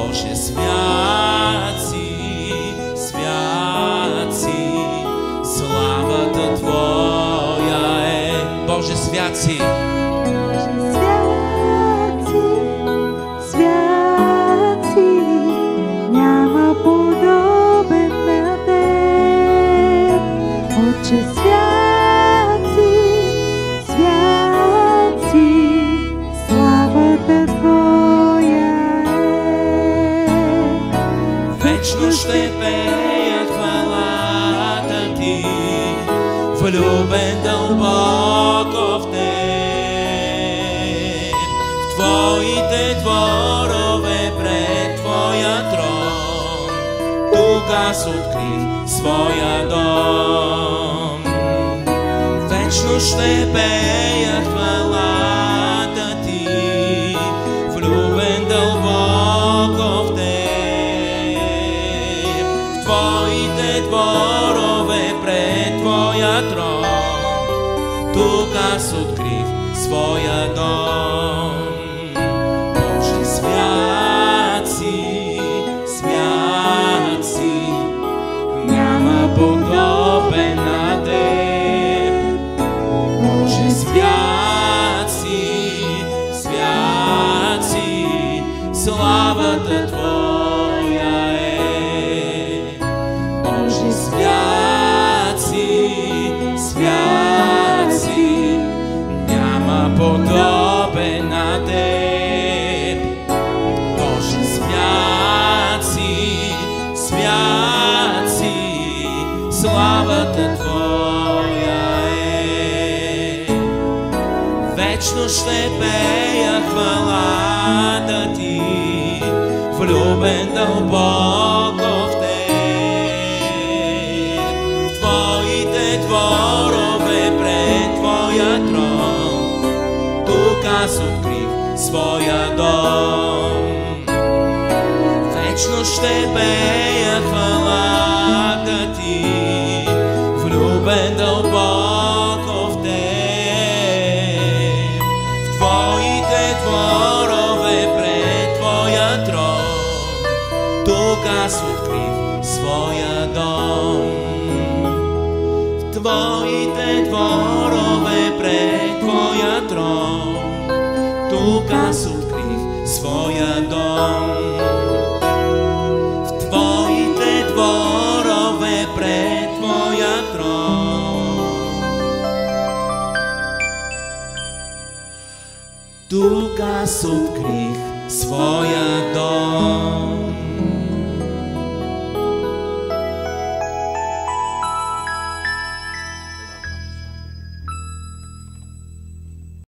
Bože, святи, святи, славата Твоя е. Боже, святи, святи, няма подобен на Теб. Отче, святи, святи, славата Твоя е. вечно ще пея хвалата Ти, влюбен дълбоко в Теб. В Твоите дворове пред Твоя трон, тук аз открих своя дом. Вечно ще пея хвалата Ти, влюбен дълбоко в Теб. В Твоите дворове пред Твоя трон, тук аз открих своя дом. Боже, святи, святи, няма подобен на Теб. Боже, святи, святи, славата Твоя е. Боже, святи, святи, няма подобен на Теб. Боже, святи, святи, славата Твоя е. Вечно ще пея хвалата Ти, влюбен дълбоко в Теб. В Твоите дворове пред Твоя трон, тук аз открих своя дом. Вечно ще пея хвалата Ти, влюбен дълбоко в Теб. В Твоите дворове пред Твоя трон, тук аз открих своя дом. В Твоите дворове пред Твоя трон, тук аз открих своя дом. В Твоите дворове пред Твоя трон, тук аз открих своя дом.